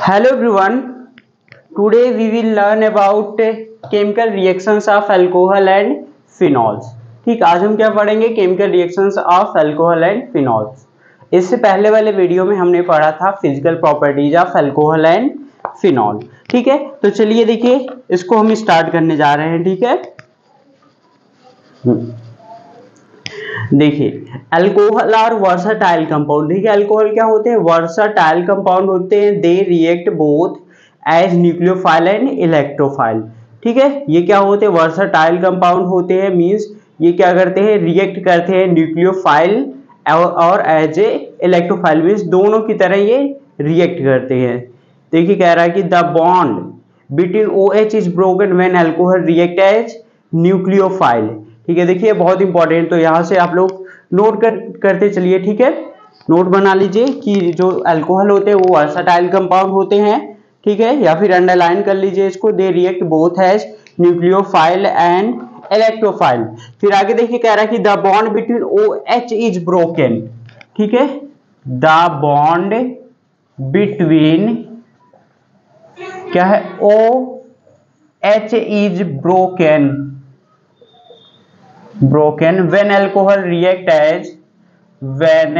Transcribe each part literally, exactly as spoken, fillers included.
Hello everyone, today we will learn about chemical reactions of alcohol and phenols। ठीक, आज हम क्या पढ़ेंगे? Chemical reactions of alcohol and phenols. इससे पहले वाले वीडियो में हमने पढ़ा था physical properties of alcohol and phenol. ठीक है, तो चलिए देखिए इसको हम स्टार्ट करने जा रहे हैं। ठीक है, देखिए अल्कोहल और वर्साटाइल कंपाउंड। देखिए अल्कोहल क्या होते हैं? वर्साटाइल कंपाउंड होते हैं। They react both as nucleophile and electrophile. ठीक है, ये क्या होते हैं? वर्साटाइल कंपाउंड होते हैं। मींस ये क्या करते हैं? रिएक्ट करते हैं न्यूक्लियोफाइल और एज ए इलेक्ट्रोफाइल। मींस दोनों की तरह ये रिएक्ट करते हैं। देखिए कह रहा है कि the bond between OH is broken when alcohol react as nucleophile. ठीक है, देखिए बहुत इंपॉर्टेंट, तो यहाँ से आप लोग नोट कर, करते चलिए। ठीक है, नोट बना लीजिए कि जो अल्कोहल होते हैं वो वर्साटाइल कंपाउंड होते हैं। ठीक है, या फिर अंडरलाइन कर लीजिए इसको। They react both as nucleophile and electrophile. फिर आगे देखिए कह रहा है कि the bond between OH is broken. ठीक है, द बॉन्ड बिटवीन क्या है? OH is broken broken when alcohol react as when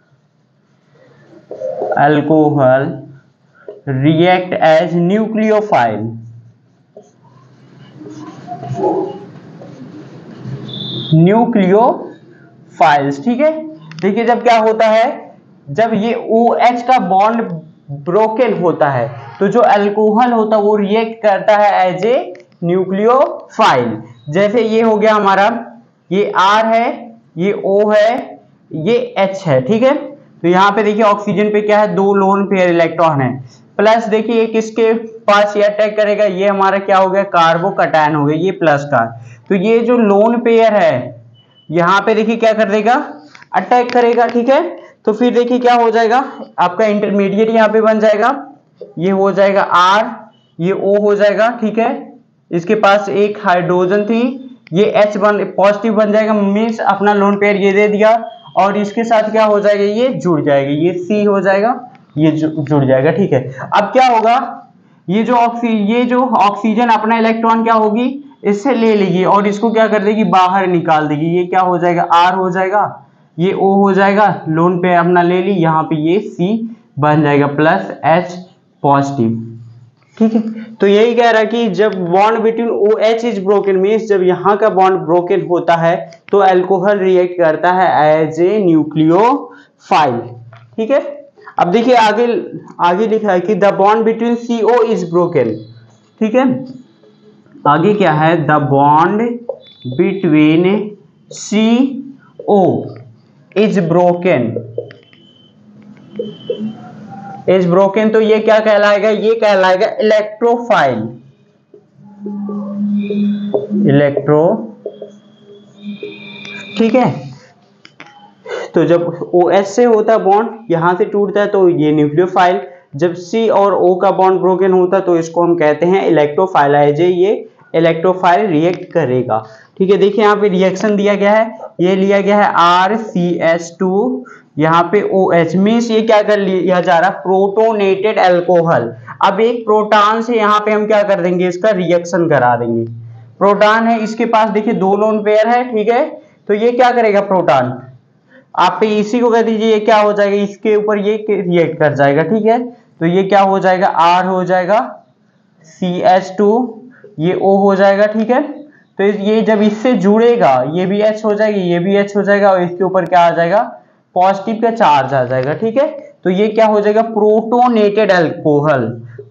alcohol react as nucleophile nucleophiles। ठीक है, देखिए जब क्या होता है, जब ये OH का बॉन्ड ब्रोकन होता है तो जो अल्कोहल होता है वो रिएक्ट करता है एज ए न्यूक्लियोफाइल। जैसे ये हो गया हमारा, ये R है, ये O है, ये H है। ठीक है, तो यहाँ पे देखिए ऑक्सीजन पे क्या है? दो लोन पेयर इलेक्ट्रॉन है। प्लस देखिए किसके पास ये अटैक करेगा? ये हमारा क्या हो गया? कार्बोकैटायन हो गया, ये प्लस का। तो ये जो लोन पेयर है यहाँ पे देखिए क्या कर देगा? अटैक करेगा। ठीक है, तो फिर देखिए क्या हो जाएगा? आपका इंटरमीडिएट यहाँ पे बन जाएगा, ये हो जाएगा R, ये O हो जाएगा। ठीक है, इसके पास एक हाइड्रोजन थी, ये H बन पॉजिटिव बन जाएगा। मीन्स अपना लोन पेयर ये दे दिया और इसके साथ क्या हो जाएगा? ये जुड़ जाएगा, ये C हो जाएगा, ये जुड़ जाएगा। ठीक है, अब क्या होगा? ये जो ऑक्सी ये जो ऑक्सीजन अपना इलेक्ट्रॉन क्या होगी? इससे ले लेगी और इसको क्या कर देगी? बाहर निकाल देगी। ये क्या हो जाएगा? R हो जाएगा, ये O हो जाएगा, लोन पेयर अपना ले ली, यहाँ पे ये C बन जाएगा प्लस H पॉजिटिव। ठीक है, तो यही कह रहा है कि जब bond between OH is broken, means जब यहाँ का बॉन्ड ब्रोकन होता है तो अल्कोहल रिएक्ट करता है एज ए न्यूक्लियोफाइल। ठीक है, अब देखिए आगे आगे लिखा है कि the bond between CO is broken. ठीक है, आगे क्या है? The bond between CO is broken is broken तो ये क्या कहलाएगा? ये कहलाएगा इलेक्ट्रोफाइल। इलेक्ट्रो ठीक है, तो जब OH से होता है बॉन्ड, यहां से टूटता है तो ये न्यूक्लियोफाइल। जब C और O का बॉन्ड ब्रोकन होता है तो इसको हम कहते हैं इलेक्ट्रोफाइल। ये इलेक्ट्रोफाइल रिएक्ट करेगा। ठीक है, देखिए यहाँ पे रिएक्शन दिया गया है, ये लिया गया है R C H टू, यहाँ पे OH। मीन्स ये क्या कर लिया जा रहा है? Protonated alcohol. अब एक प्रोटॉन से यहाँ पे हम क्या कर देंगे? इसका रिएक्शन करा देंगे। प्रोटॉन है, इसके पास देखिए दो लोन पेयर है। ठीक है, तो ये क्या करेगा? प्रोटॉन आप पे इसी को कह दीजिए, ये क्या हो जाएगा? इसके ऊपर ये रिएक्ट कर जाएगा। ठीक है, तो ये क्या हो जाएगा? R हो जाएगा, C H टू, ये O हो जाएगा। ठीक है, तो ये जब इससे जुड़ेगा ये भी H हो जाएगी, ये भी H हो जाएगा और इसके ऊपर क्या आ जाएगा? पॉजिटिव का चार्ज आ जाएगा। ठीक है, तो ये क्या हो जाएगा? Protonated alcohol.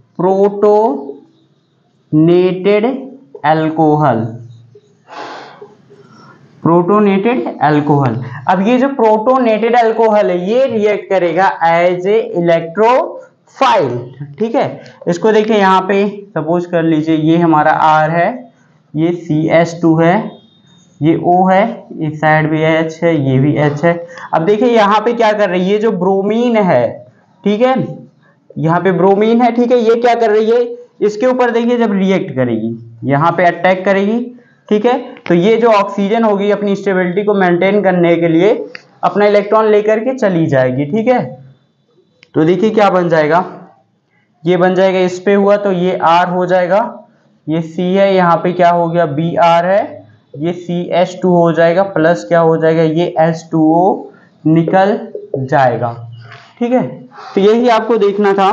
Protonated alcohol protonated alcohol अब ये जो प्रोटोनेटेड अल्कोहल है ये रिएक्ट करेगा एज ए इलेक्ट्रोफाइल। ठीक है, इसको देखिए यहाँ पे सपोज कर लीजिए ये हमारा R है, ये C H टू है, ये O है, इस साइड भी H है, ये भी H है। अब देखिए यहाँ पे क्या कर रही है? ये जो ब्रोमीन है, ठीक है, यहाँ पे ब्रोमीन है। ठीक है, ये क्या कर रही है? इसके ऊपर देखिए जब रिएक्ट करेगी यहाँ पे अटैक करेगी। ठीक है, तो ये जो ऑक्सीजन होगी अपनी स्टेबिलिटी को मेंटेन करने के लिए अपना इलेक्ट्रॉन लेकर के चली जाएगी। ठीक है, तो देखिए क्या बन जाएगा, ये बन जाएगा, इस पे हुआ तो ये R हो जाएगा, ये C है, यहाँ पे क्या हो गया बी आर है, ये सी एच टू हो जाएगा, प्लस क्या हो जाएगा ये एच टू ओ निकल जाएगा। ठीक है, तो यही आपको देखना था।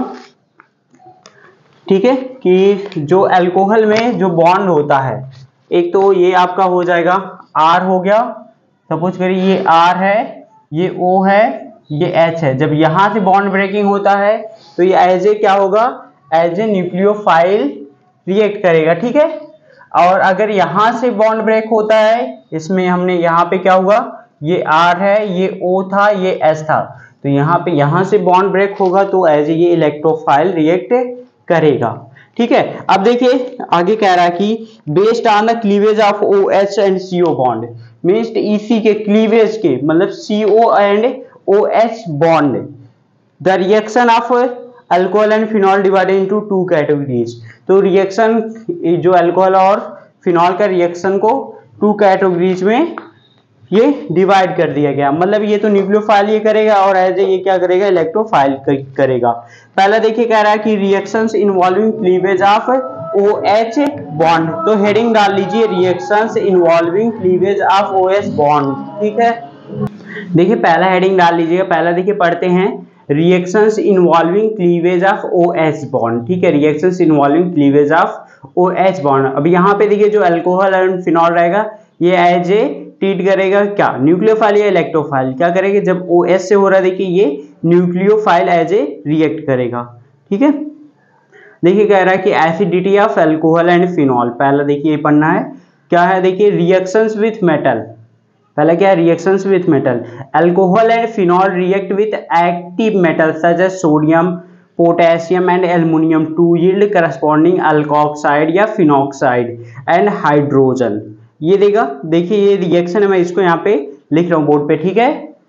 ठीक है, कि जो अल्कोहल में जो बॉन्ड होता है, एक तो ये आपका हो जाएगा R हो गया, सपोज करिए ये R है, ये O है, ये H है। जब यहां से बॉन्ड ब्रेकिंग होता है तो ये एज ए क्या होगा, एज ए न्यूक्लियोफाइल रिएक्ट करेगा। ठीक है, और अगर यहां से बॉन्ड ब्रेक होता है, इसमें हमने यहाँ पे क्या हुआ, ये R है, ये O था, ये H था, तो यहाँ पे यहां से बॉन्ड ब्रेक होगा तो एज ए ये इलेक्ट्रोफाइल रिएक्ट करेगा। ठीक है, अब देखिए आगे कह रहा है कि based on the cleavage of O H and C O bond, means इसी के क्लीवेज के मतलब C O and O H bond, the reaction of alcohol and phenol divided into two categories. तो रिएक्शन जो अल्कोहल और phenol का reaction को two categories में ये डिवाइड कर दिया गया, मतलब ये तो न्यूक्लियोफाइल ये करेगा और एज ए ये क्या करेगा, इलेक्ट्रोफाइल करेगा। पहला देखिए कह रहा है कि reactions involving cleavage of O H bond, तो हेडिंग डाल लीजिए reactions involving cleavage of O H bond. ठीक है, देखिए पहला हेडिंग डाल लीजिएगा, पहला देखिए पढ़ते हैं reactions involving cleavage of O H bond. ठीक है, reactions involving cleavage of O H bond. अब यहाँ पे देखिए जो अल्कोहल एंड फिनॉल रहेगा ये एज ए ट्रीट करेगा क्या, न्यूक्लियोफाइल या इलेक्ट्रोफाइल, क्या करेगा, जब ओ एच से हो रहा है देखिए ये न्यूक्लियोफाइल एज ए रिएक्ट करेगा। ठीक है, देखिए कह रहा है कि acidity of alcohol and phenol, पहला देखिए ये पढ़ना है क्या है, देखिए रिएक्शंस विथ मेटल, पहला क्या है reactions with metal, alcohol and phenol react with active metal such as sodium, potassium and aluminium to yield corresponding alkoxide या फिनॉक्साइड एंड हाइड्रोजन। ये देगा, देखिए ये रिएक्शन है, मैं इसको यहाँ पे लिख रहा हूँ बोर्ड पे। ठीक है,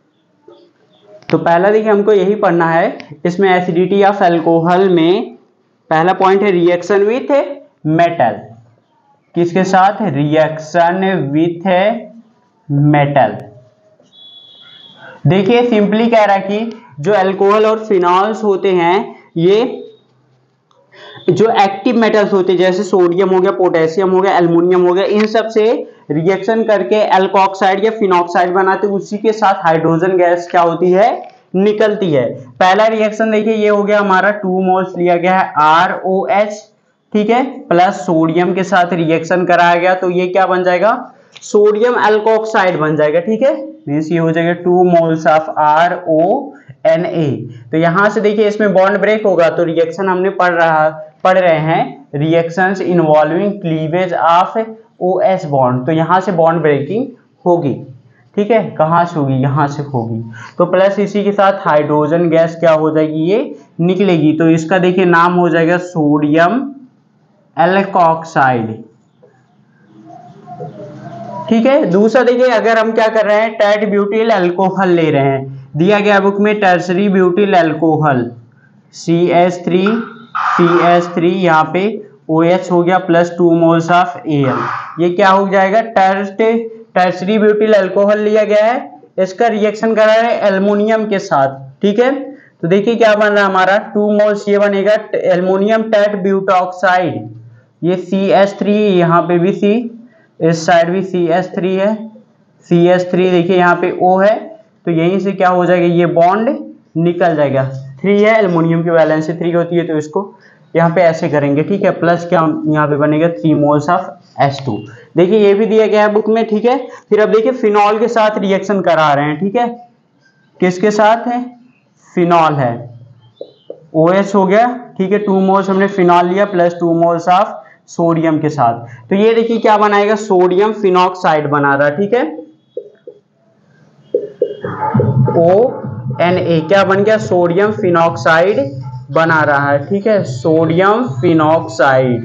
तो पहला देखिए हमको यही पढ़ना है, इसमें एसिडिटी ऑफ अल्कोहल में पहला पॉइंट है रिएक्शन विथ मेटल, किसके साथ, रिएक्शन विथ मेटल। देखिए सिंपली कह रहा है कि जो अल्कोहल और फिनॉल्स होते हैं ये जो एक्टिव मेटल्स होते हैं, जैसे सोडियम हो गया, पोटेशियम हो गया, एल्युमिनियम हो गया, इन सब से रिएक्शन करके अल्कोक्साइड या फिनॉक्साइड बनाते हैं, उसी के साथ हाइड्रोजन गैस क्या होती है, निकलती है। पहला रिएक्शन देखिए ये हो गया हमारा, टू मोल्स लिया गया है आर ओ एच, ठीक है, प्लस सोडियम के साथ रिएक्शन कराया गया तो ये क्या बन जाएगा, सोडियम अल्कोक्साइड बन जाएगा। ठीक है, मीन्स ये हो जाएगा two moles of R O N A. तो यहां से देखिए इसमें बॉन्ड ब्रेक होगा तो रिएक्शन हमने पढ़ रहा पढ़ रहे हैं reactions involving cleavage of O H bond, तो यहां से बॉन्ड ब्रेकिंग होगी। ठीक है, कहां से होगी, यहां से होगी, तो प्लस इसी के साथ हाइड्रोजन गैस क्या हो जाएगी, ये निकलेगी, तो इसका देखिए नाम हो जाएगा सोडियम एल्कोक्साइड। ठीक है, दूसरा देखिए अगर हम क्या कर रहे हैं, टेट ब्यूटिल अल्कोहल ले रहे हैं, दिया गया बुक में tertiary butyl alcohol C H three C H three, यहाँ पे ओ एच हो गया plus two moles of A L, ये क्या हो जाएगा, टर्स्ट टर्सरी ब्यूटिल अल्कोहल लिया गया है, इसका रिएक्शन करा है एल्युमिनियम के साथ। ठीक है, तो देखिए क्या बन रहा है हमारा, टू मोल्स ये बनेगा एल्युमिनियम टेट ब्यूटॉक्साइड, ये सी एच थ्री, यहाँ पे भी सी, इस साइड भी सी एच थ्री है, सी एच थ्री देखिए यहाँ पे O है, तो यहीं से क्या हो जाएगा, ये बॉन्ड निकल जाएगा, थ्री है एल्युमिनियम की वैलेंसी थ्री होती है तो इसको यहाँ पे ऐसे करेंगे। ठीक है, प्लस क्या यहाँ पे बनेगा three moles of H two, देखिए ये भी दिया गया है बुक में। ठीक है, फिर अब देखिए फिनॉल के साथ रिएक्शन करा रहे हैं। ठीक है, किसके साथ है, फिनॉल है, OH हो गया, ठीक है, टू मोल्स हमने फिनॉल लिया plus two moles of sodium के साथ, तो ये देखिए क्या बनाएगा, सोडियम फिनॉक्साइड बना रहा है। ठीक है, O एन ए क्या बन गया, सोडियम फिनॉक्साइड बना रहा है। ठीक है, सोडियम फिनॉक्साइड।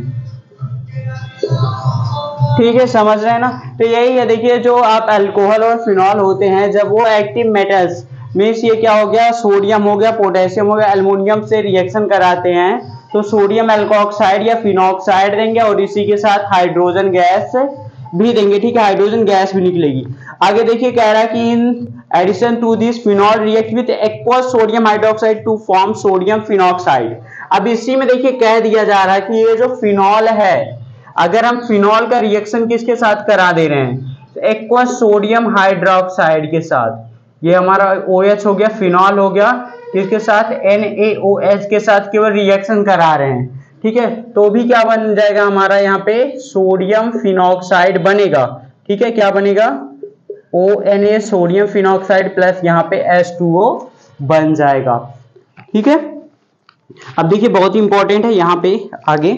ठीक है, समझ रहे हैं ना, तो यही है। देखिए जो आप अल्कोहल और फिनॉल होते हैं, जब वो एक्टिव मेटल्स मीन्स ये क्या हो गया, सोडियम हो गया, पोटेशियम हो गया, एल्युमिनियम से रिएक्शन कराते हैं तो सोडियम अल्कोक्साइड या फिनॉक्साइड देंगे और इसी के साथ हाइड्रोजन गैस भी देंगे। ठीक है, हाइड्रोजन गैस भी निकलेगी। आगे देखिए कह रहा है कि in addition to this phenol react with aqueous sodium hydroxide to form sodium phenoxide. अब इसी में देखिए कह दिया जा रहा है कि ये जो फिनॉल है, अगर हम फिनॉल का रिएक्शन किसके साथ करा दे रहे हैं, तो एक्वा सोडियम हाइड्रोक्साइड के साथ, ये हमारा OH हो गया, फिनॉल हो गया, किसके साथ, NaOH के साथ केवल रिएक्शन करा रहे हैं, ठीक है, तो भी क्या बन जाएगा हमारा यहाँ पे सोडियम फिनॉक्साइड बनेगा, ठीक है, क्या बनेगा, O N A sodium phenoxide plus यहाँ पे H टू O बन जाएगा, ठीक है। अब देखिए बहुत ही इंपॉर्टेंट है यहाँ पे आगे,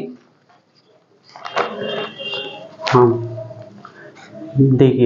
हाँ देखिए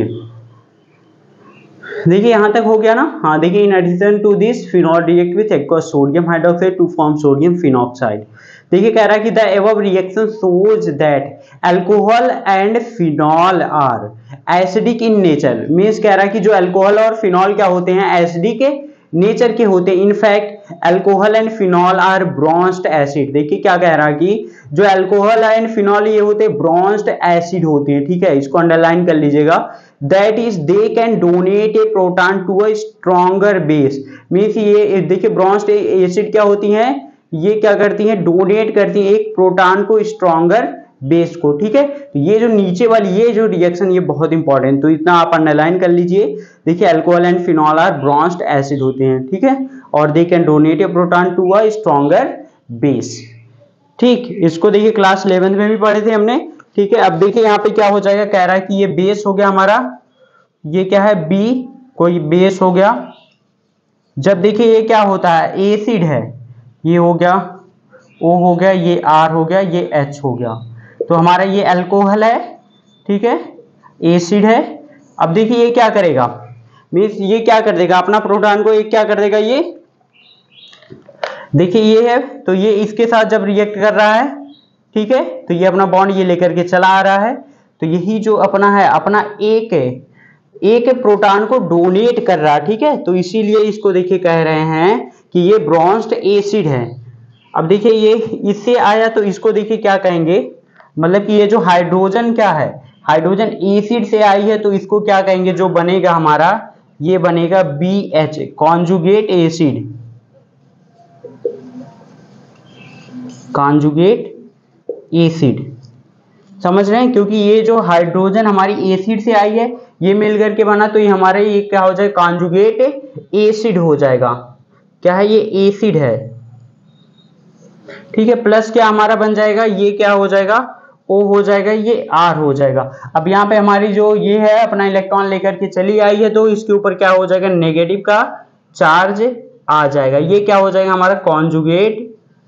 देखिए यहां तक हो गया ना, हाँ देखिए, in addition to this phenol react with aqua sodium hydroxide to form sodium phenoxide. देखिए कह रहा है कि the above reaction shows that alcohol and phenol are acidic in nature, means कह रहा है कि जो अल्कोहल और फिनॉल क्या होते हैं, एसिडिक नेचर के होते हैं। In fact alcohol and phenol are Bronsted acid. देखिए क्या कह रहा है कि जो अल्कोहल एंड फिनॉल ये होते हैं ब्रॉन्ज्ड एसिड होते हैं, ठीक है, इसको अंडरलाइन कर लीजिएगा। That is they can donate a proton to a stronger base, means ये देखिए ब्रॉन्ज्ड एसिड क्या होती हैं, ये क्या करती हैं, डोनेट करती हैं एक प्रोटॉन को स्ट्रॉन्गर बेस को, ठीक है। तो ये जो नीचे वाली ये जो रिएक्शन ये बहुत इंपॉर्टेंट, तो इतना आप अंडरलाइन कर लीजिए। देखिए alcohol and phenol are Bronsted acid होते हैं, ठीक है, और they can donate a proton to a stronger base, ठीक। इसको देखिए क्लास इलेवेंथ में भी पढ़े थे हमने, ठीक है। अब देखिए यहाँ पे क्या हो जाएगा, कह रहा है कि ये बेस हो गया हमारा, ये क्या है बी, कोई बेस हो गया। जब देखिए ये क्या होता है, एसिड है, ये हो गया O हो गया, ये R हो गया, ये H हो गया, तो हमारा ये अल्कोहल है, ठीक है, एसिड है। अब देखिए ये क्या करेगा, मीन्स ये क्या कर देगा, अपना प्रोटॉन को एक क्या कर देगा, ये देखिए ये है, तो ये इसके साथ जब रिएक्ट कर रहा है, ठीक है, तो ये अपना बॉन्ड ये लेकर के चला आ रहा है, तो यही जो अपना है, अपना एक एक प्रोटॉन को डोनेट कर रहा है, ठीक है, तो इसीलिए इसको देखिए कह रहे हैं कि ये ब्रॉन्ज्ड एसिड है। अब देखिए ये इससे आया, तो इसको देखिए क्या कहेंगे, मतलब कि ये जो हाइड्रोजन क्या है, हाइड्रोजन एसिड से आई है, तो इसको क्या कहेंगे, जो बनेगा हमारा ये बनेगा B H, conjugate acid, conjugate acid, समझ रहे हैं, क्योंकि ये जो हाइड्रोजन हमारी एसिड से आई है, ये मिल करके बना, तो ये हमारे ये क्या हो जाएगा, कॉन्जुगेट एसिड हो जाएगा, क्या है ये एसिड है, ठीक है, प्लस क्या हमारा बन जाएगा, ये क्या हो जाएगा, O हो जाएगा, ये R हो जाएगा। अब यहाँ पे हमारी जो ये है अपना इलेक्ट्रॉन लेकर के चली आई है, तो इसके ऊपर क्या हो जाएगा, नेगेटिव का चार्ज आ जाएगा, ये क्या हो जाएगा हमारा कॉन्जुगेट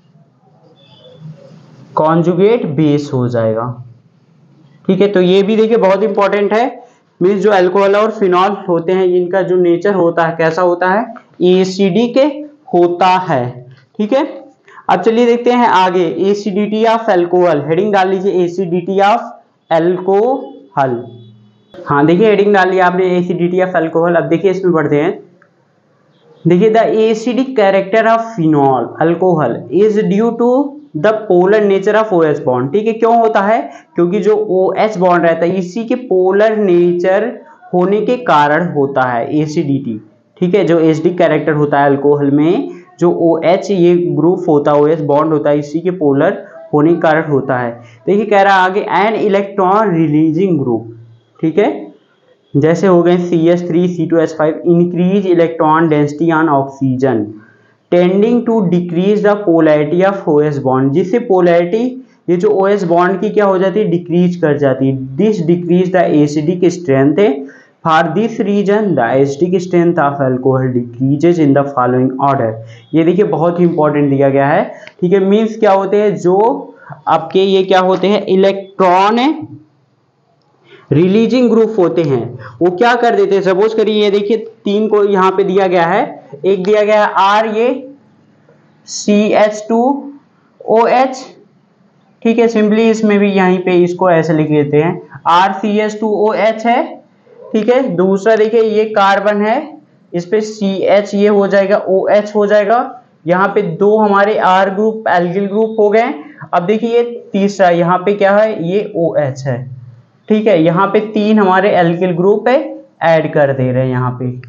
कॉन्जुगेट बेस हो जाएगा, ठीक है। तो ये भी देखिए बहुत इंपॉर्टेंट है, मीन्स जो अल्कोहल और फिनॉल होते हैं इनका जो नेचर होता है कैसा होता है, एसिडिक होता है, ठीक है। अब चलिए देखते हैं आगे, एसिडिटी ऑफ अल्कोहल, हेडिंग डाल लीजिए एसिडिटी ऑफ अल्कोहल। हाँ देखिए हेडिंग डाल लिया आपने एसिडिटी ऑफ अल्कोहल। अब देखिए इसमें पढ़ते हैं, देखिए the acidic character of phenol alcohol is due to the polar nature of OH bond, ठीक है। क्यों होता है, क्योंकि जो OH बॉन्ड रहता है इसी के पोलर नेचर होने के कारण होता है एसिडिटी, ठीक है। जो एसिडिक कैरेक्टर होता है अल्कोहल में, जो OH ये ग्रुप होता है, OH बॉन्ड होता है, इसी के पोलर होने के कारण होता है। देखिए कह रहा है आगे एन इलेक्ट्रॉन रिलीजिंग ग्रुप, ठीक है, जैसे हो गए C H three C two H five, increase electron density on oxygen tending to decrease the polarity of OH bond, जिससे पोलैरिटी ये जो OH बॉन्ड की क्या हो जाती है, डिक्रीज कर जाती है। This decrease the acidic strength, for this reason the acidic strength of alcohol decreases in the following order. ये देखिए बहुत ही इंपॉर्टेंट दिया गया है, ठीक है। मीन्स क्या होते हैं, जो आपके ये क्या होते हैं, इलेक्ट्रॉन रिलीजिंग ग्रुप होते हैं, वो क्या कर देते हैं, सपोज करिए ये देखिए तीन को यहाँ पे दिया गया है, एक दिया गया है आर, ये C H two O H, ठीक है, सिंपली इसमें भी यहीं पे इसको ऐसे लिख देते हैं, R C H two O H है, ठीक है। दूसरा देखिए ये कार्बन है, इस पे सी एच ये हो जाएगा, ओ एच हो जाएगा, यहाँ पे दो हमारे आर ग्रुप एल्किल ग्रुप हो गए। अब देखिए ये तीसरा यहाँ पे क्या है, ये ओ एच है, ठीक है, यहाँ पे तीन हमारे एल्किल ग्रुप है ऐड कर दे रहे हैं यहाँ पे,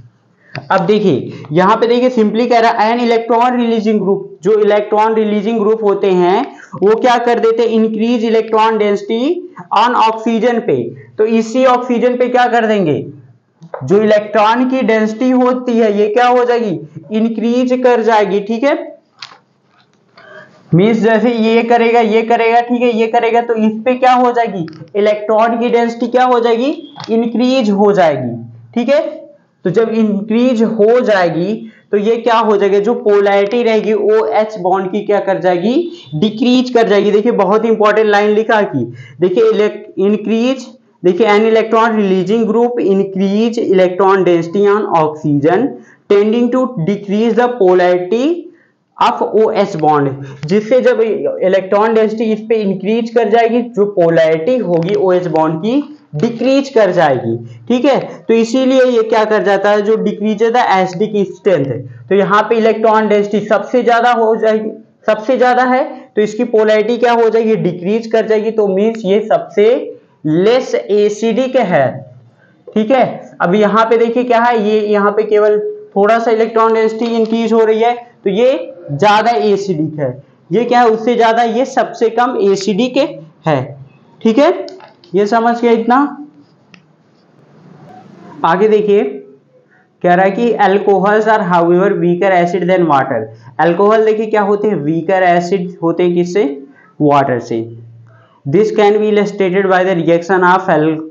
अब देखिए यहाँ पे देखिए सिंपली कह रहा है एन इलेक्ट्रॉन रिलीजिंग ग्रुप, जो इलेक्ट्रॉन रिलीजिंग ग्रुप होते हैं वो क्या कर देते हैं, increase electron density on oxygen पे। तो इसी ऑक्सीजन पे क्या कर देंगे, जो इलेक्ट्रॉन की डेंसिटी होती है ये क्या हो जाएगी, इंक्रीज कर जाएगी। ठीक है, मीन्स जैसे ये करेगा ये करेगा, ठीक है, ये करेगा तो इस पे क्या हो जाएगी, इलेक्ट्रॉन की डेंसिटी क्या हो जाएगी, इंक्रीज हो जाएगी। ठीक है, तो जब इंक्रीज हो जाएगी तो ये क्या हो जाएगा, जो पोलैरिटी रहेगी ओ एच बॉन्ड की क्या कर जाएगी, डिक्रीज कर जाएगी। देखिए बहुत इंपॉर्टेंट लाइन लिखा कि देखिए इंक्रीज, देखिए an electron releasing group increase electron density on oxygen tending to decrease the polarity of O H bond, जिससे जब इलेक्ट्रॉन डेंसिटी इस पे इंक्रीज कर जाएगी, जो पोलैरिटी होगी ओ एच बॉन्ड की डिक्रीज कर जाएगी। ठीक है, तो इसीलिए ये क्या कर जाता है, जो डिक्रीज द एसिडिक स्ट्रेंथ है, तो यहाँ पे इलेक्ट्रॉन डेंसिटी सबसे ज्यादा हो जाएगी, सबसे ज्यादा है तो इसकी पोलैरिटी क्या हो जाएगी, डिक्रीज कर जाएगी। तो मीन्स ये सबसे लेस एसिडिक है। ठीक है, अब यहाँ पे देखिए क्या है, ये यहाँ पे केवल थोड़ा सा इलेक्ट्रॉन डेंसिटी इंक्रीज हो रही है तो ये ज्यादा एसिडिक है, ये क्या है उससे ज्यादा ये सबसे कम एसिडिक है। ठीक है, ये समझ गया इतना। आगे देखिए कह रहा है कि alcohols are however weaker acid than water. Alcohol देखिए क्या होते हैं, वीकर एसिड होते हैं, किससे, वाटर से। This can be illustrated by the reaction of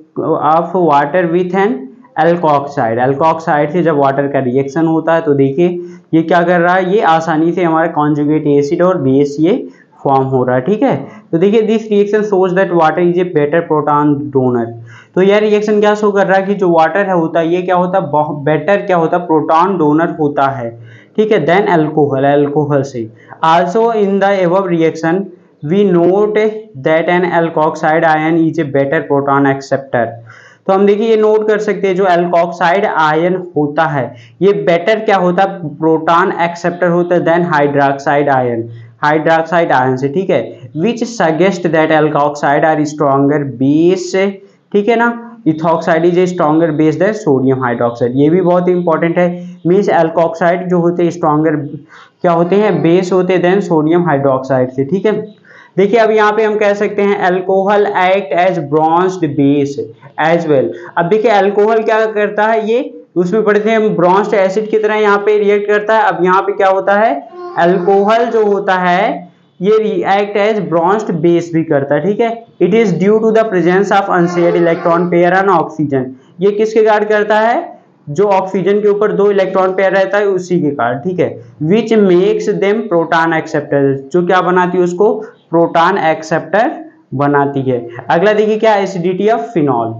of water with an alkoxide. Alkoxide से जब वाटर का रिएक्शन होता है तो देखिए ये क्या कर रहा है, ये आसानी से हमारा कॉन्जुगेट एसिड और बेस ये फॉर्म हो रहा है। ठीक है, तो देखिए this reaction shows that water is a better proton donor. तो यह रिएक्शन क्या शो कर रहा है कि जो वाटर है होता है ये क्या होता है, बहुत बेटर क्या होता है, प्रोटॉन डोनर होता है। ठीक है, देन अल्कोहल, अल्कोहल से। Also in the above reaction we note that an alkoxide ion is a better proton acceptor. तो हम देखिए ये नोट कर सकते हैं, जो एल्कोऑक्साइड आयन होता है ये बेटर क्या होता है, प्रोटॉन एक्सेप्टर होता है than hydroxide ion, hydroxide ion से। ठीक है, which suggest that alkoxide are stronger base. ठीक है ना, ethoxide is a stronger base than sodium hydroxide, ये भी बहुत इंपॉर्टेंट है। मीन्स एल्कोऑक्साइड जो होते हैं स्ट्रॉन्गर क्या होते हैं, बेस होते हैं देन सोडियम हाइड्रोक्साइड से। ठीक है, देखिए अब यहाँ पे हम कह सकते हैं alcohol act as Bronsted base as well. अब देखिए अल्कोहल क्या करता है, ये उसमें पढ़ते हैं ब्रॉन्ज्ड एसिड की तरह यहाँ पे रिएक्ट करता है। अब यहाँ पे क्या होता है, अल्कोहल जो होता है ये रिएक्ट एज ब्रॉन्ज्ड बेस भी करता है। ठीक है, it is due to the presence of unshared electron pair on oxygen. ये किसके कारण करता है, जो ऑक्सीजन के ऊपर दो इलेक्ट्रॉन पेयर रहता है उसी के कारण। ठीक है, which makes them proton acceptor, जो क्या बनाती है उसको, प्रोटॉन एक्सेप्टर बनाती है। अगला देखिए क्या, एसिडिटी ऑफ फिनॉल।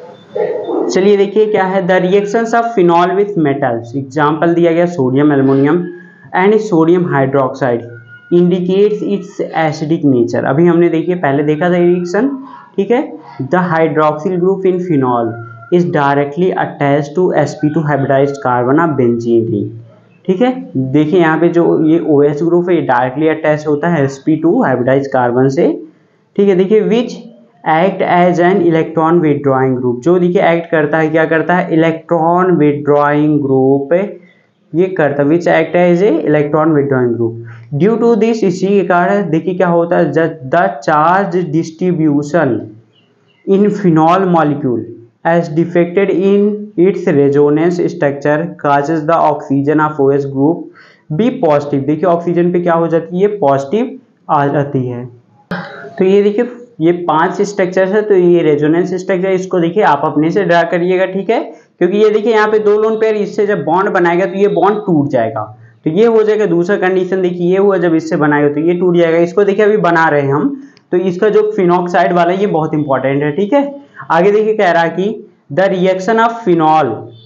चलिए देखिए क्या है, the reactions of phenol with metals. Example दिया गया sodium aluminium and sodium hydroxide indicates its acidic nature. अभी हमने देखिए पहले देखा था रिएक्शन। ठीक है, the hydroxyl group in phenol is directly attached to S P two hybridized carbon of benzene ring. ठीक है, देखिए यहाँ पे जो ये OH ग्रुप है ये डायरेक्टली अटैच होता है S P two hybridized carbon से। ठीक है, देखिए which act as an electron withdrawing group, जो देखिए एक्ट करता है, क्या करता है, इलेक्ट्रॉन विथड्रॉइंग ग्रुप ये करता है, which act as a electron withdrawing group. Due to this, इसी के कारण देखिए क्या होता है, the charge distribution in phenol molecule as defected in its resonance structure causes the oxygen of OH group be positive। देखिए ऑक्सीजन पे क्या हो जाती है, पॉजिटिव आ जाती है। तो ये देखिए ये पांच स्ट्रक्चर है, तो ये रेजोनेंस स्ट्रक्चर, इसको देखिए आप अपने से ड्रा करिएगा। ठीक है, क्योंकि ये देखिए यहाँ पे दो लोन पेयर, इससे जब बॉन्ड बनाएगा तो ये बॉन्ड टूट जाएगा, तो ये हो जाएगा दूसरा कंडीशन। देखिए ये हुआ जब इससे बनाएगा तो ये टूट जाएगा। इसको देखिए अभी बना रहे हैं हम, तो इसका जो फिनॉक्साइड वाला ये बहुत इंपॉर्टेंट है। ठीक है, आगे देखिए कह रहा है कि the reaction of phenol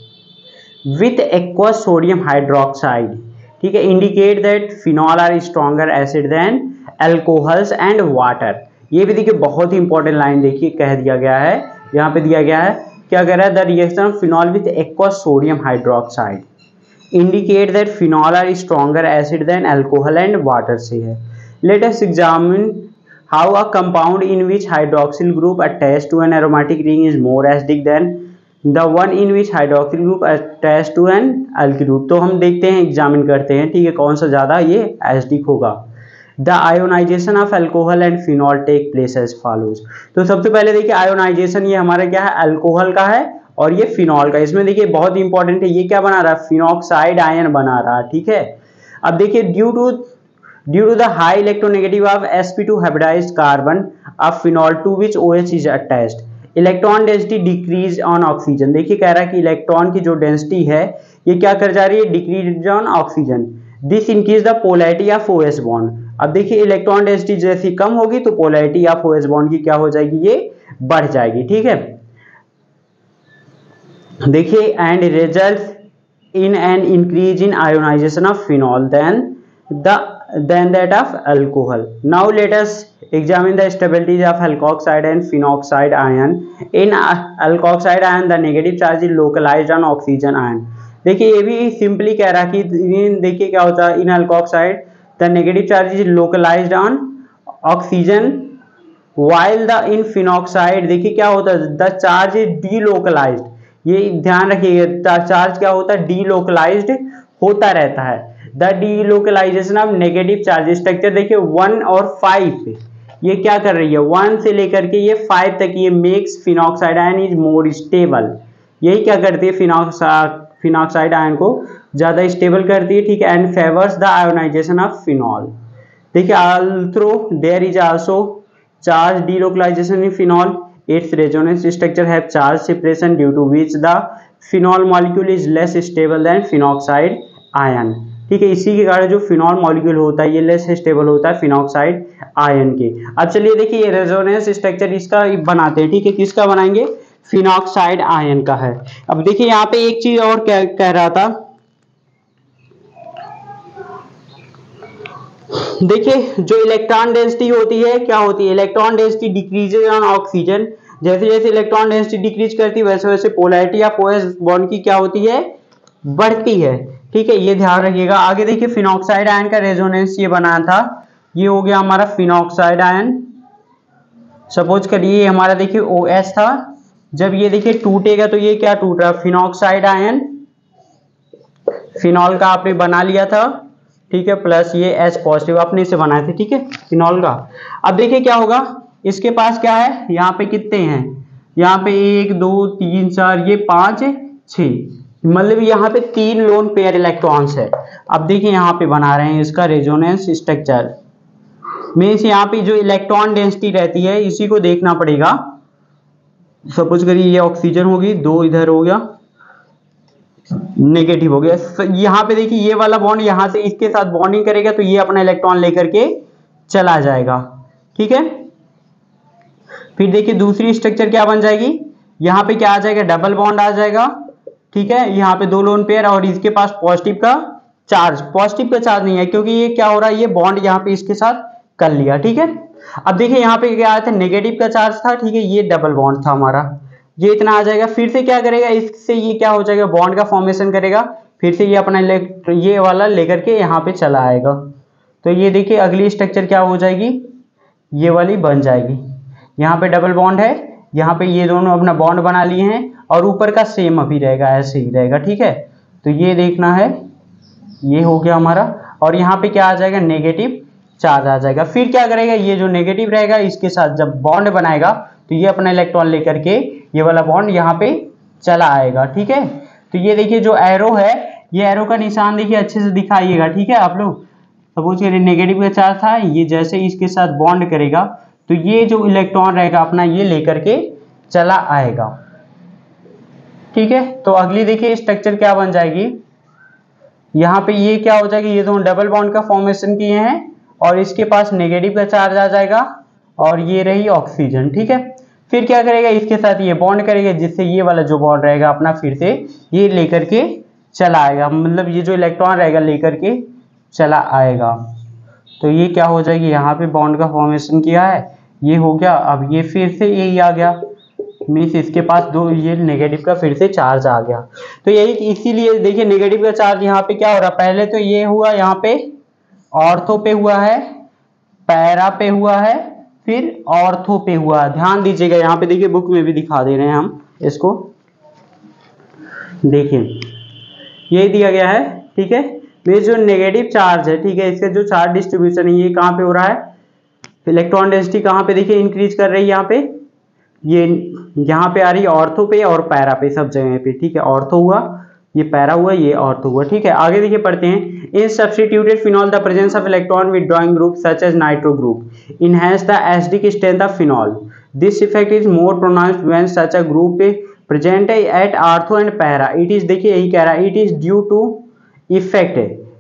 with aqueous sodium hydroxide, ठीक है, indicate that phenol are stronger acid than alcohols and water. ये भी देखिए बहुत ही इंपॉर्टेंट लाइन देखिए कह दिया गया है, यहाँ पे दिया गया है, क्या कह रहा है, the reaction of phenol with aqueous sodium hydroxide indicate that phenol are stronger acid than alcohol and water से है। Let us examine how a compound in which hydroxyl group attached to an aromatic ring is more acidic than the one in which hydroxyl group attach to an alkyl group. तो हम देखते हैं, examine करते हैं, ठीक है, कौन सा ज़्यादा ये एसिडिक होगा। The ionization of alcohol and phenol take place as follows. तो सबसे पहले देखिए आयोनाइजेशन ये हमारा क्या है, अल्कोहल का है और ये फिनॉल का। इसमें देखिए बहुत इंपॉर्टेंट है, ये क्या बना रहा है, फिनॉक्साइड आयन बना रहा है, ठीक है। अब देखिए due to due to the high electronegative of S P two hybridized carbon of phenol to which OH is attached, electron density decrease on oxygen. देखिए कह रहा है कि इलेक्ट्रॉन की जो डेंसिटी है ये क्या कर जा रही है, decrease on oxygen. This increase the polarity of OH bond. अब देखिए इलेक्ट्रॉन डेंसिटी जैसी कम होगी तो पोलैरिटी ऑफ OH बॉन्ड की क्या हो जाएगी, ये बढ़ जाएगी, ठीक है। देखिए and result in an increase in ionization of phenol than the than that of alcohol. Now let us examine the stabilities of alkoxide and phenoxide ion. In alkoxide ion the negative charge is localized on oxygen ion. देखिए ये भी simply कह रहा कि देखिए क्या होता है, इन alkoxide the negative charge is localized on oxygen while the in phenoxide देखिए क्या होता है, the charge is delocalized। ये ध्यान रखिएगा, चार्ज क्या होता है, delocalized होता रहता है। द delocalization of negative charge structure देखिए वन और फाइव, ये क्या कर रही है, वन से लेकर के ये फाइव तक, ये makes phenoxide ion is more stable. यही क्या करती है, फिनॉक्साइड आयन को ज्यादा स्टेबल करती है, ठीक है। And favours the ionization of phenol. देखिए although there is also charge delocalization in phenol, its resonance structure have charge separation due to which the phenol molecule is less stable than phenoxide ion, ठीक है। इसी के कारण जो phenol molecule होता है ये लेस स्टेबल होता है फिनॉक्साइड आयन के। अब चलिए देखिए ये रेजोनेंस स्ट्रक्चर इसका बनाते हैं, ठीक है। किसका बनाएंगे, फिनॉक्साइड आयन का है। अब देखिए यहाँ पे एक चीज और क्या कह रहा था, देखिए जो इलेक्ट्रॉन डेंसिटी होती है क्या होती है, electron density decreases on oxygen. जैसे जैसे इलेक्ट्रॉन डेंसिटी डिक्रीज करती है वैसे वैसे पोलैरिटी ऑफ OH बॉन्ड की क्या होती है, बढ़ती है, ठीक है। ये ध्यान रखिएगा। आगे देखिए फिनॉक्साइड आयन का रेजोनेंस ये बनाया था, ये हो गया हमारा फिनॉक्साइड आयन। सपोज करिए ये हमारा देखिए OH था, जब ये देखिए टूटेगा तो ये क्या टूट रहा है, फिनॉक्साइड आयन, फिनॉल का आपने बना लिया था, ठीक है, प्लस ये H पॉजिटिव आपने इसे बनाए थे, ठीक है, फिनॉल का। अब देखिए क्या होगा, इसके पास क्या है, यहाँ पे कितने हैं, यहाँ पे एक दो तीन चार ये पांच छह, मतलब यहाँ पे तीन लोन पेयर इलेक्ट्रॉन्स है। अब देखिए यहाँ पे बना रहे हैं इसका रेजोनेंस स्ट्रक्चर, मीन्स यहाँ पे जो इलेक्ट्रॉन डेंसिटी रहती है इसी को देखना पड़ेगा। सपोज करिए ये ऑक्सीजन होगी, दो इधर हो गया, नेगेटिव हो गया। यहाँ पे देखिए ये वाला बॉन्ड यहाँ से इसके साथ बॉन्डिंग करेगा तो ये अपना इलेक्ट्रॉन लेकर के चला जाएगा, ठीक है। फिर देखिए दूसरी स्ट्रक्चर क्या बन जाएगी, यहाँ पे क्या आ जाएगा, डबल बॉन्ड आ जाएगा, ठीक है। यहाँ पे दो लोन पेयर और इसके पास पॉजिटिव का चार्ज, पॉजिटिव का चार्ज नहीं है क्योंकि ये क्या हो रहा है, ये बॉन्ड यहाँ पे इसके साथ कर लिया, ठीक है। अब देखिए यहाँ पे क्या आया था, नेगेटिव का चार्ज था, ठीक है, ये डबल बॉन्ड था हमारा, ये इतना आ जाएगा। फिर से क्या करेगा, इससे ये क्या हो जाएगा, बॉन्ड का फॉर्मेशन करेगा, फिर से ये अपना ये वाला लेकर के यहाँ पे चला आएगा। तो ये देखिए अगली स्ट्रक्चर क्या हो जाएगी, ये वाली बन जाएगी। यहाँ पे डबल बॉन्ड है, यहाँ पे ये दोनों अपना बॉन्ड बना लिए हैं और ऊपर का सेम अभी रहेगा, ऐसे ही रहेगा, ठीक है। तो ये देखना है, ये हो गया हमारा, और यहाँ पे क्या आ जाएगा, नेगेटिव चार्ज आ जाएगा। फिर क्या करेगा, ये जो नेगेटिव रहेगा इसके साथ जब बॉन्ड बनाएगा तो ये अपना इलेक्ट्रॉन लेकर के ये वाला बॉन्ड यहाँ पे चला आएगा, ठीक है। तो ये देखिए जो एरो है, ये एरो का निशान देखिए अच्छे से दिखाइएगा, ठीक है। आप लोग सपोज करिए नेगेटिव का चार्ज था, ये जैसे इसके साथ बॉन्ड करेगा तो ये जो इलेक्ट्रॉन रहेगा अपना ये लेकर के चला आएगा, ठीक है। तो अगली देखिए स्ट्रक्चर क्या बन जाएगी, यहाँ पे ये क्या हो जाएगी, ये दोनों डबल बॉन्ड का फॉर्मेशन किए हैं और इसके पास नेगेटिव का चार्ज आ जाएगा और ये रही ऑक्सीजन, ठीक है। फिर क्या करेगा, इसके साथ ये बॉन्ड करेगा जिससे ये वाला जो बॉन्ड रहेगा अपना फिर से ये लेकर के चला आएगा, मतलब ये जो इलेक्ट्रॉन रहेगा लेकर के चला आएगा। तो ये क्या हो जाएगी, यहाँ पे बॉन्ड का फॉर्मेशन किया है, ये हो गया। अब ये फिर से यही आ गया, मीन्स इसके पास दो ये नेगेटिव का फिर से चार्ज आ गया। तो यही इसीलिए देखिए नेगेटिव का चार्ज यहाँ पे क्या हो रहा है, पहले तो ये हुआ यहाँ पे ऑर्थो पे हुआ है, पैरा पे हुआ है, फिर ऑर्थो पे हुआ है। ध्यान दीजिएगा यहाँ पे देखिए बुक में भी दिखा दे रहे हैं हम इसको, देखिए ये दिया गया है, ठीक है। ये जो नेगेटिव चार्ज है, ठीक है, इसका जो चार्ज डिस्ट्रीब्यूशन है ये कहाँ पे हो रहा है, इलेक्ट्रॉन डेंसिटी कहाँ पे देखिए इंक्रीज कर रही है, यहाँ पे ये यहाँ पे आ रही है ऑर्थो पे और पैरा पे, सब जगह पे, ठीक है। ऑर्थो हुआ, ये पैरा हुआ, ये ऑर्थो हुआ, ठीक है। आगे देखिए पढ़ते हैं। In substituted phenol the presence of electron withdrawing group such as nitro group enhance the acidic strength of phenol. This effect is more pronounced when such a group present at ortho and para. It is, देखिए यही कह रहा है, it is due to effect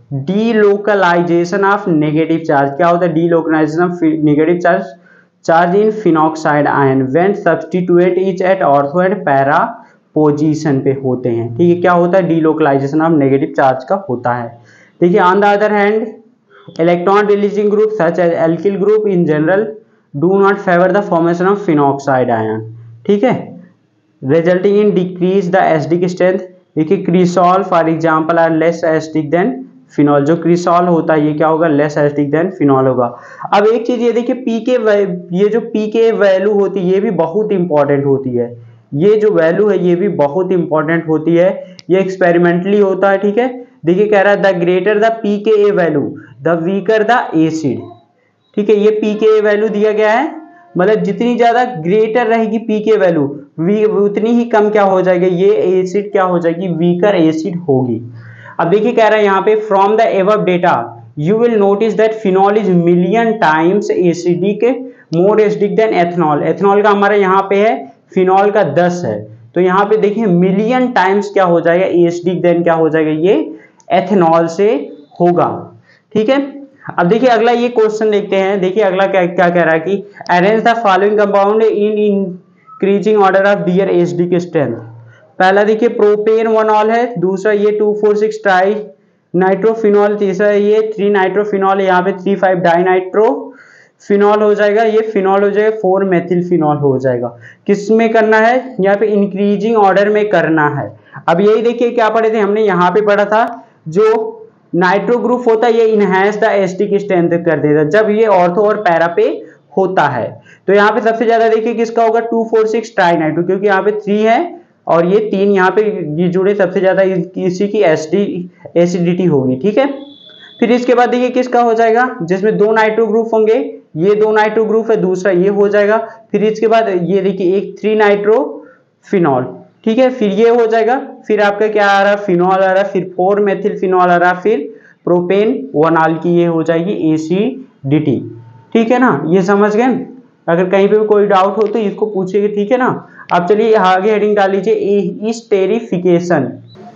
delocalization of negative charge. क्या होता है delocalization of negative charge charge in phenoxide ion when substitute each at ortho and para position पे होते हैं, ठीक है। क्या होता है डीलोकलाइजेशन ऑफ नेगेटिव चार्ज का होता है। देखिए on the other hand electron releasing group such as alkyl group in general do not favour the formation of phenoxide ion, ठीक है, resulting in decrease the acidic strength. देखिए cresol for example are less acidic than phenol. जो cresol होता है ये क्या होगा, less acidic than phenol होगा। अब एक चीज ये देखिए पी के, ये जो पी के वैल्यू होती है ये भी बहुत इंपॉर्टेंट होती है। ये जो वैल्यू है ये भी बहुत इंपॉर्टेंट होती है, ये एक्सपेरिमेंटली होता है, ठीक है। देखिए कह रहा है the greater the P K A value the weaker the acid, ठीक है। ये पी के ए वैल्यू दिया गया है, मतलब जितनी ज्यादा ग्रेटर रहेगी पी के वैल्यू उतनी ही कम क्या हो जाएगी, ये एसिड क्या हो जाएगी, वीकर एसिड होगी। अब देखिए कह रहा है यहाँ पे from the above data you will notice that phenol is million times acidic more acidic than ethanol. Ethanol का हमारा यहाँ पे है, फिनॉल का दस है, तो यहाँ पे देखिए मिलियन टाइम्स क्या हो जाएगा एसिडिक देन क्या हो जाएगा, ये एथनॉल से होगा, ठीक है। अब देखिए अगला ये क्वेश्चन देखते हैं। देखिए अगला क्या क्या कह रहा है कि arrange the following compound in increasing order of their acidic strength. पहला देखिए प्रोपेन वन ऑल है, दूसरा ये two four six tri nitrophenol, तीसरा ये थ्री नाइट्रोफिनॉल, यहाँ पे three five di nitro phenol हो जाएगा, ये फिनॉल हो जाएगा, फोर मेथिल फिनॉल हो जाएगा। किस में करना है, यहाँ पे इंक्रीजिंग ऑर्डर में करना है। अब यही देखिए क्या पढ़े थे हमने, यहाँ पे पढ़ा था जो नाइट्रो ग्रुप होता है ये इनहैंस द एसिडिक स्ट्रेंथ कर देता जब ये ऑर्थो और पैरा पे होता है। तो यहाँ पे सबसे ज्यादा देखिए किसका होगा, two four six tri nitro, क्योंकि यहाँ पे थ्री है और ये तीन यहाँ पे ये जुड़े, सबसे ज्यादा इसी की एसिडी एसिडिटी होगी, ठीक है। फिर इसके बाद देखिए किसका हो जाएगा, जिसमें दो नाइट्रो ग्रुप होंगे, ये दो नाइट्रो ग्रुप है, दूसरा ये हो जाएगा। फिर इसके बाद ये देखिए एक थ्री नाइट्रो फिनॉल, ठीक है, फिर ये हो जाएगा। फिर आपका क्या आ रहा, फिनॉल आ रहा, फिर फोर मेथिल फिनॉल आ रहा, फिर प्रोपेन वनॉल की ये हो जाएगी एसिडिटी, ठीक है ना। ये समझ गए, अगर कहीं पे भी कोई डाउट हो तो इसको पूछिए, ठीक है ना। अब चलिए आगे हेडिंग डाल लीजिए एस्टेरिफिकेशन।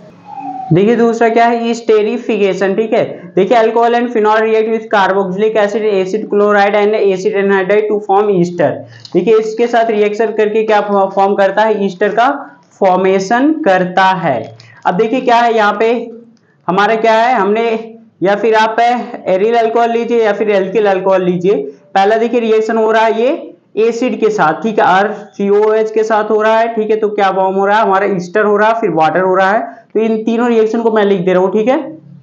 देखिए दूसरा क्या है, एस्टेरिफिकेशन, ठीक है। देखिए alcohol and phenol react with carboxylic acid, acid chloride and acid anhydride to form ester. देखिए इसके साथ रिएक्शन करके क्या फॉर्म करता है, ईस्टर का फॉर्मेशन करता है। अब देखिए क्या है यहाँ पे हमारा क्या है, हमने या फिर आप एरिल अल्कोहल लीजिए या फिर एल्किल अल्कोहल लीजिए। पहला देखिए रिएक्शन हो रहा है ये एसिड के साथ, ठीक है, आर सी ओ एच के साथ हो रहा है, ठीक है। तो क्या फॉर्म हो रहा है हमारा, ईस्टर हो रहा है, फिर वाटर हो रहा है। तो इन तीनों रिएक्शन को मैं लिख दे रहा हूं, ठीक है।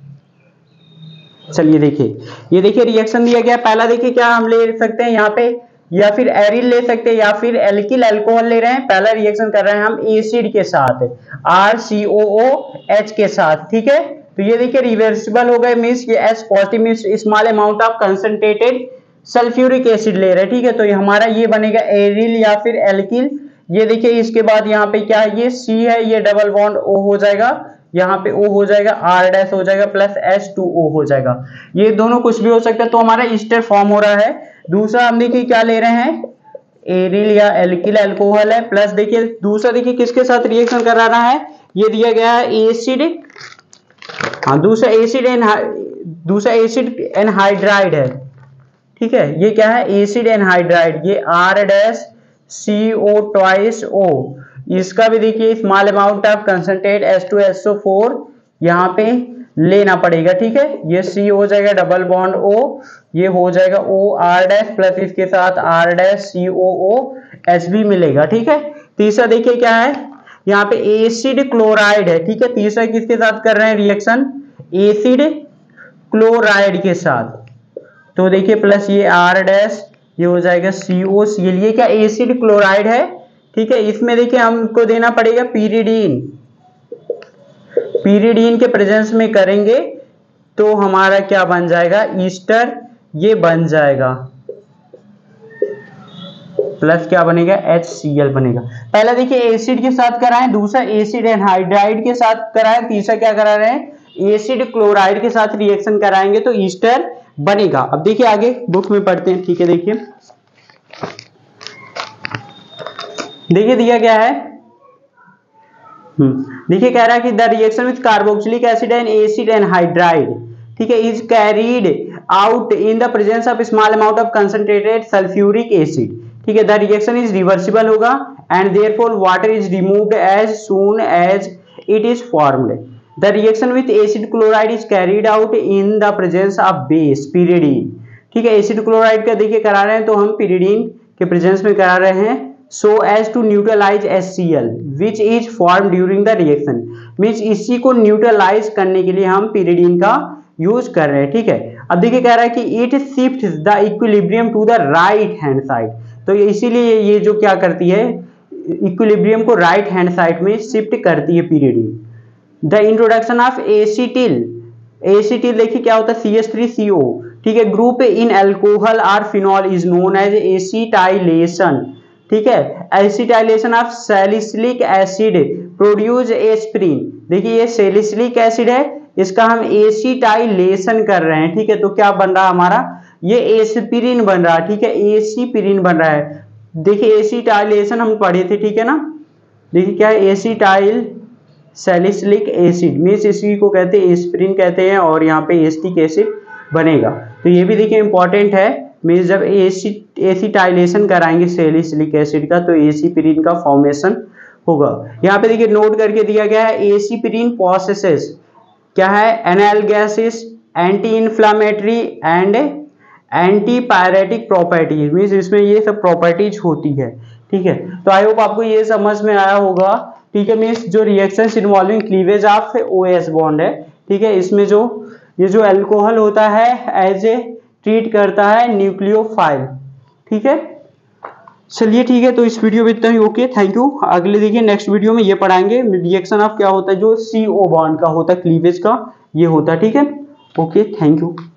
चलिए देखिए ये देखिए रिएक्शन दिया गया। पहला देखिए क्या हम ले सकते हैं यहाँ पे, या फिर एरिल ले सकते हैं या फिर एल्किल अल्कोहल ले रहे हैं। पहला रिएक्शन कर रहे हैं हम एसिड के साथ, R C O O H के साथ, ठीक है। तो ये देखिए रिवर्सिबल हो गए, मींस ये S positive means small amount of concentrated sulphuric acid ले रहे हैं, ठीक है। तो ये हमारा ये बनेगा एरिल या फिर एल्किल। ये देखिए इसके बाद यहाँ पे क्या है, ये सी है, ये डबल बॉन्ड ओ हो जाएगा, यहाँ पे O हो जाएगा, R डैश हो जाएगा, प्लस एच टू ओ हो जाएगा। ये दोनों कुछ भी हो सकता है, तो हमारा ईस्टर फॉर्म हो रहा है। दूसरा हम देखिए क्या ले रहे हैं, एरिल या एल्किल अल्कोहल है, प्लस देखिए दूसरा देखिए किसके साथ रिएक्शन करा रहा है, ये दिया गया है एसिड, हाँ दूसरा एसिड एन दूसरा एसिड एनहाइड्राइड है, ठीक है। ये क्या है, एसिड एनहाइड्राइड, ये R dash C O twice O। इसका भी देखिए small amount of concentrate H two S O four यहाँ पे लेना पड़ेगा, ठीक है। ये C हो जाएगा, डबल बॉन्ड O, ये हो जाएगा O R डैश प्लस इसके साथ R dash C O O H भी मिलेगा, ठीक है। तीसरा देखिए क्या है, यहाँ पे एसिड क्लोराइड है, ठीक है। तीसरा किसके साथ कर रहे हैं रिएक्शन, एसिड क्लोराइड के साथ। तो देखिए प्लस ये R डैश, ये हो जाएगा सी ओ सी एल, ये क्या एसिड क्लोराइड है, ठीक है। इसमें देखिए हमको देना पड़ेगा पीरिडीन, पीरिडीन के प्रेजेंस में करेंगे तो हमारा क्या बन जाएगा, ईस्टर ये बन जाएगा, प्लस क्या बनेगा, एच सी एल बनेगा। पहला देखिए एसिड के साथ कराएं, दूसरा एसिड एनहाइड्राइड के साथ कराएं, तीसरा क्या करा रहे हैं, एसिड क्लोराइड के साथ रिएक्शन कराएंगे तो ईस्टर बनेगा। अब देखिए आगे बुक में पढ़ते हैं, ठीक है। देखिए देखिए दिया गया है, देखिए कह रहा है कि the reaction with carboxylic acid and acid anhydride, ठीक है, is carried out in the presence of small amount of concentrated sulphuric acid, ठीक है। द रिएक्शन इज रिवर्सिबल होगा and therefore water is removed as soon as it is formed. The reaction with acid chloride is carried out in the presence of base pyridine, ठीक है। Acid chloride का देखिए करा रहे हैं तो हम पिरिडीन के प्रेजेंस में करा रहे हैं, so as to neutralize H C L which is formed during the reaction, means इसी को न्यूट्रलाइज करने के लिए हम पिरिडीन का यूज कर रहे हैं, ठीक है। अब देखिए कह रहा है कि it shifts the equilibrium to the right hand side, तो इसीलिए ये जो क्या करती है, इक्विलिब्रियम को राइट हैंड साइड में शिफ्ट करती है pyridine. The introduction of acetyl, acetyl देखिए क्या होता है, सी एच थ्री सी ओ, ठीक है, ग्रुप इन अल्कोहल और phenol is known as acetylation, ठीक है। Acetylation of salicylic acid produce aspirin, देखिए ये सैलिसिलिक एसिड है, इसका हम एसिटाइलेशन कर रहे हैं, ठीक है। तो क्या बन रहा हमारा, ये एस्पिरिन बन रहा है, ठीक है, एसिपिरिन बन रहा है। देखिए एसिटाइलेशन हम पढ़े थे, ठीक है ना, देखिए क्या है, एसिटाइल सैलिसिलिक एसिड मीन्स इसी को कहते हैं एस्पिरिन कहते हैं, और यहाँ पे एसिटिक एसिड बनेगा। तो ये भी देखिए इंपॉर्टेंट है, मीन्स जब एसिड एसिटाइलेशन कराएंगे सैलिसिलिक एसिड का तो एसिपिरिन का फॉर्मेशन होगा। यहाँ पे देखिए नोट करके दिया गया है, एसिपिरिन पॉसेसेस क्या है, analgesics, anti inflammatory and anti pyretic properties, means इसमें ये सब प्रॉपर्टीज होती है, ठीक है। तो आई होप आपको ये समझ में आया होगा, ठीक है। मीन्स जो reactions involving cleavage of O H bond है, ठीक है, इसमें जो ये जो अल्कोहल होता है एज ए ट्रीट करता है न्यूक्लियोफाइल, ठीक है। चलिए ठीक है, तो इस वीडियो में इतना ही, ओके, थैंक यू। अगले देखिए नेक्स्ट वीडियो में ये पढ़ाएंगे रिएक्शन ऑफ क्या होता है, जो सी ओ बॉन्ड का होता है क्लीवेज का, ये होता है, ठीक है, ओके, थैंक यू।